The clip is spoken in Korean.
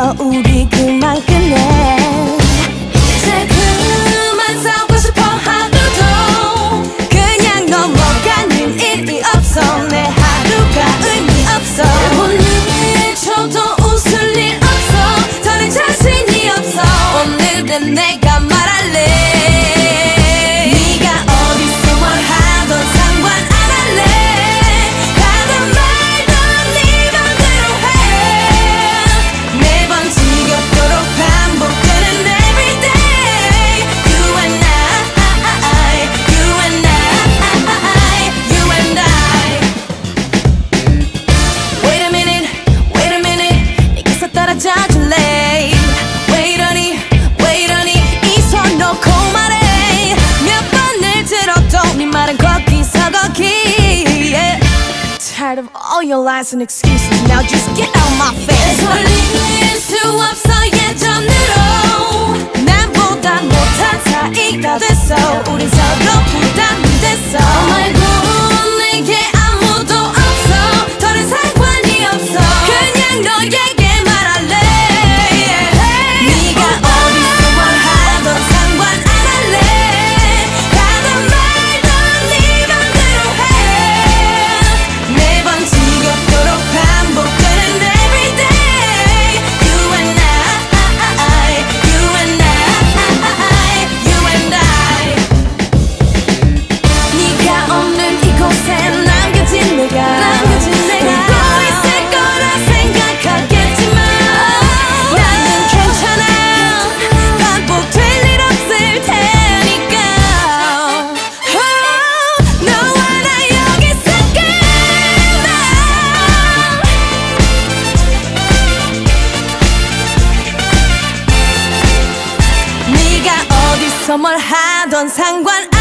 있어 우리 그만 끝내. 이제 그만 싸우고 싶어 하루도 그냥 넘어가는 일이 없어. 내 하루가 의미 없어. 오늘 쳐도 웃을 일 없어. 더는 자신이 없어. 오늘은 내가 말할래. 떨어져줄래. 왜이러니 왜이러니 이 손 놓고 말해. 몇 번을 들어도 네 말은 거기서 거기. yeah. Tired of all your lies and excuses. Now just get out my face. 돌릴 수 없어 예전으로. 남보다 못한 사이가 됐어. 우린 서로 부담이 됐어. 말고 내게 아무도 없어. 더는 상관이 없어. 그냥 너에게 뭘 하던 상관